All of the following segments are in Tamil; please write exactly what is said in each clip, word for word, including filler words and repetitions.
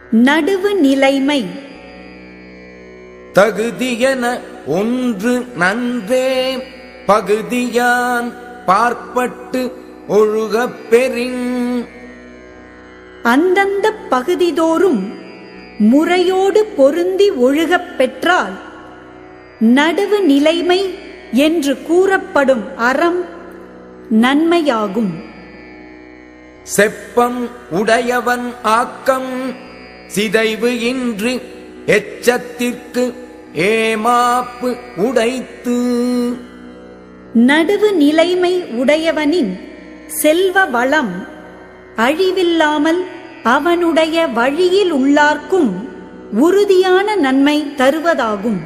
நடுவு நிலைமை. தகுதியென ஒன்று நன்றே பகுதியான் பார்ப்பட்டு ஒழுகப் பெறின். அந்தந்த பகுதிதோறும் முறையோடு பொருந்தி ஒழுகப் பெற்றால் நடுவு நிலைமை என்று கூறப்படும் அறம் நன்மையாகும். செப்பம் உடையவன் ஆக்கம் சிதைவு இன்று எச்சத்திற்கு ஏமாப்பு உடைத்து. நடுவு நிலைமை உடையவனின் செல்வ வளம் அழிவில்லாமல் அவனுடைய வழியில் உள்ளார்க்கும் உறுதியான நன்மை தருவதாகும்.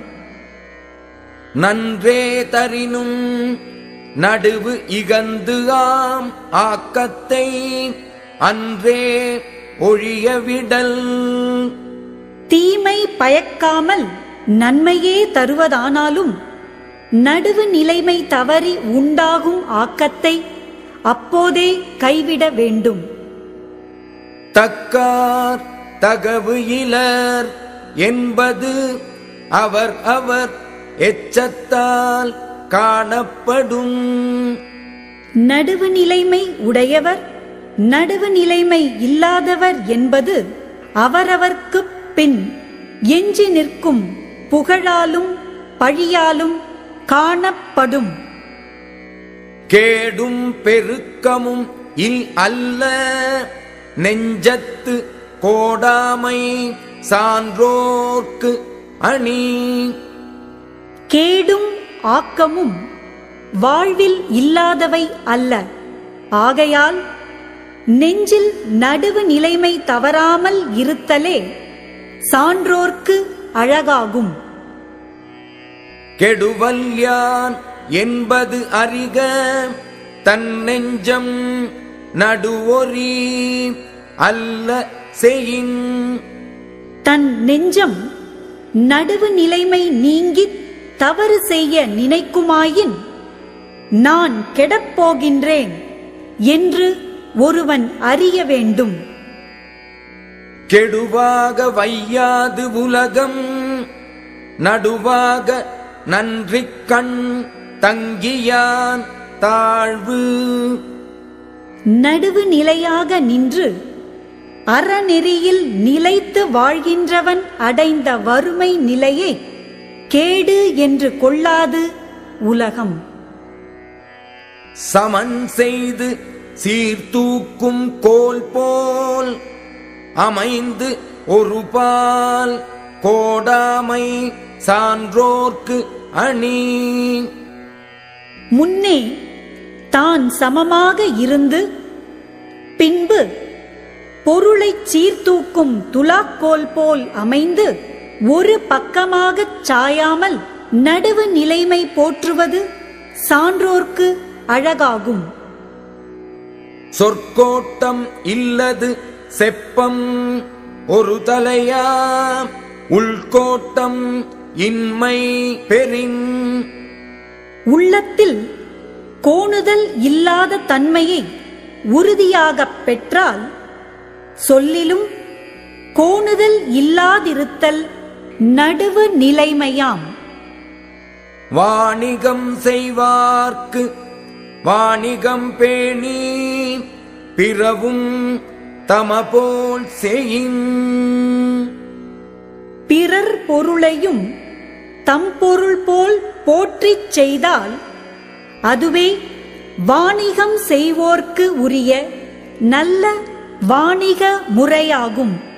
நன்றே தரினும் நடுவு இகந்து ஆம் ஆக்கத்தை அன்றே ஒழியவிடல். தீமை பயக்காமல் நன்மையே தருவதானாலும் நடுவு நிலைமை தவறி உண்டாகும் ஆக்கத்தை அப்போதே கைவிட வேண்டும். தக்கார் தகவு இலர் என்பது அவர் அவர் எச்சத்தால் காணப்படும். நடுவு நிலைமை உடையவர் நடுவு நிலைமை இல்லாதவர் என்பது அவரவர்க்கு பின் எஞ்சி நிற்கும் புகழாலும் பழியாலும் காணப்படும். கேடும் பெருக்கமும் இல் அல்ல நெஞ்சத்து கோடாமை சான்றோர்க்கு அணி. கேடும் ஆக்கமும் வாழ்வில் இல்லாதவை அல்ல. ஆகையால் நெஞ்சில் நடுவு நிலைமை தவறாமல் இருத்தலே சான்றோர்க்கு அழகாகும். கெடுவல்யான் என்பது அறிக தன் நெஞ்சம் நடுவொரி அல்ல செயின். தன் நெஞ்சம் நடுவு நிலைமை நீங்கி தவறு செய்ய நினைக்குமாயின் நான் கெடப்போகின்றேன் என்று ஒருவன் அறிய வேண்டும். கெடுவாக வையாது உலகம் நடுவாக நன்றிக் கண் தங்கியான் தாழ்வு. நடுவு நிலையாக நின்று அறநெறியில் நிலைத்து வாழ்கின்றவன் அடைந்த வறுமை நிலையை கேடு என்று கொள்ளாது உலகம். சமன் செய்து சீர்தூக்கும் கோல் போல் அமைந்து ஒரு பால் கோடாமை சான்றோர்க்கு அணி. முன்னே தான் சமமாக இருந்து பின்பு பொருளைச் சீர்தூக்கும் துலாக்கோல் போல் அமைந்து ஒரு பக்கமாகச் சாயாமல் நடுவு நிலைமை போற்றுவது சான்றோர்க்கு அழகாகும். சொற்கோட்டம் இல்லது செப்பம் ஒரு தலையா உள்கோட்டம் இன்மை பெறின். உள்ளத்தில் கோணுதல் இல்லாத தன்மையை உறுதியாகப் பெற்றால் சொல்லிலும் கோணுதல் இல்லாதிருத்தல் நடுவு நிலைமையாம். வாணிகம் செய்வார்க்கு வாணிகம் பேணி பிறவும் தமபோல் செயின். பிறர் பொருளையும் தம் பொருள் போல் போற்றிச் செய்தால் அதுவே வாணிகம் செய்வோர்க்கு உரிய நல்ல வாணிக முறையாகும்.